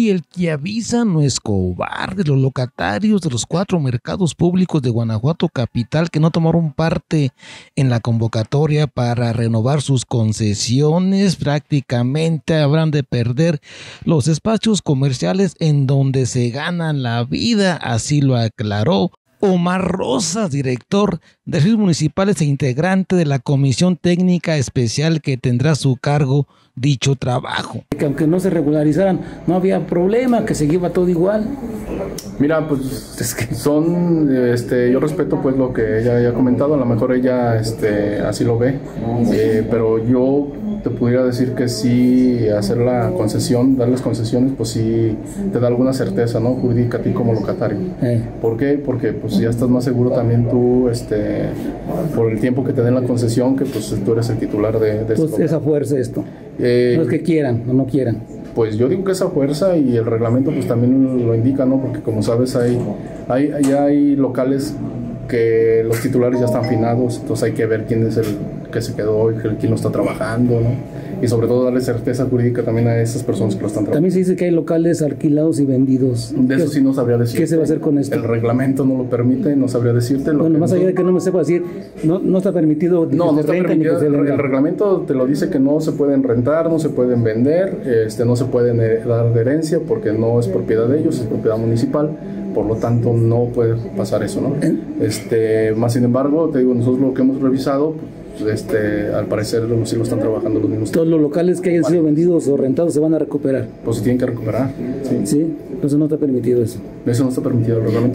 Y el que avisa no es cobarde. Los locatarios de los 4 mercados públicos de Guanajuato capital que no tomaron parte en la convocatoria para renovar sus concesiones prácticamente habrán de perder los espacios comerciales en donde se ganan la vida, así lo aclaró Omar Rosas, director de Servicios Municipales e integrante de la Comisión Técnica Especial que tendrá a su cargo dicho trabajo. Que aunque no se regularizaran, no había problema, que seguía todo igual. Mira, pues es que son, yo respeto pues lo que ella haya comentado, a lo mejor ella así lo ve, pero yo te pudiera decir que sí, hacer la concesión, darles concesiones, pues sí te da alguna certeza, ¿no?, jurídica a ti como locatario. ¿Por qué? Porque pues ya estás más seguro también tú, por el tiempo que te den la concesión, que pues tú eres el titular de pues esa fuerza esto. No es que quieran o no quieran. Pues yo digo que esa fuerza, y el reglamento pues también lo indica, ¿no? Porque como sabes hay locales que los titulares ya están finados, entonces hay que ver quién es el que se quedó hoy, quién lo está trabajando, ¿no? Y sobre todo darle certeza jurídica también a esas personas que lo están trabajando. También se dice que hay locales alquilados y vendidos. De eso sí no sabría decirte. ¿Qué se va a hacer con esto? El reglamento no lo permite, no sabría decirte. Bueno, más allá de que no me sepa decir, no está permitido. No está permitido. El reglamento te lo dice que no se pueden rentar, no se pueden vender, no se pueden dar de herencia porque no es propiedad de ellos, es propiedad municipal. Por lo tanto, no puede pasar eso, ¿no? Más sin embargo, te digo, nosotros lo que hemos revisado, al parecer sí lo están trabajando los mismos. Todos los locales que hayan sido vendidos o rentados se van a recuperar. Pues se tienen que recuperar. Sí, entonces no está permitido eso. Eso no está permitido, el reglamento.